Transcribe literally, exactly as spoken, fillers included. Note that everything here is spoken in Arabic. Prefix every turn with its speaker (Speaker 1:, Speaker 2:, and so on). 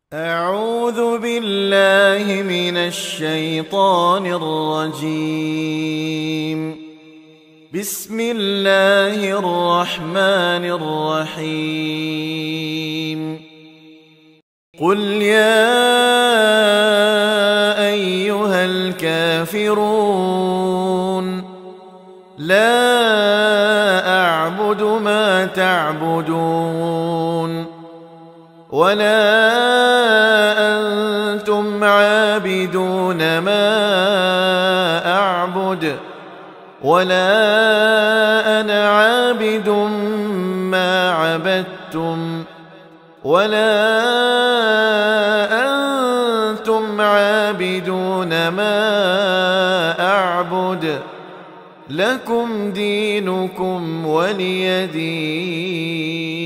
Speaker 1: أعوذ بالله من الشيطان الرجيم. بسم الله الرحمن الرحيم. قل يا أيها الكافرون لا أعبد ما تعبدون ولا أنتم عابدون ما أعبد ولا أنا عابد ما عبدتم ولا أنتم عابدون ما أعبد لكم دينكم ولي دين.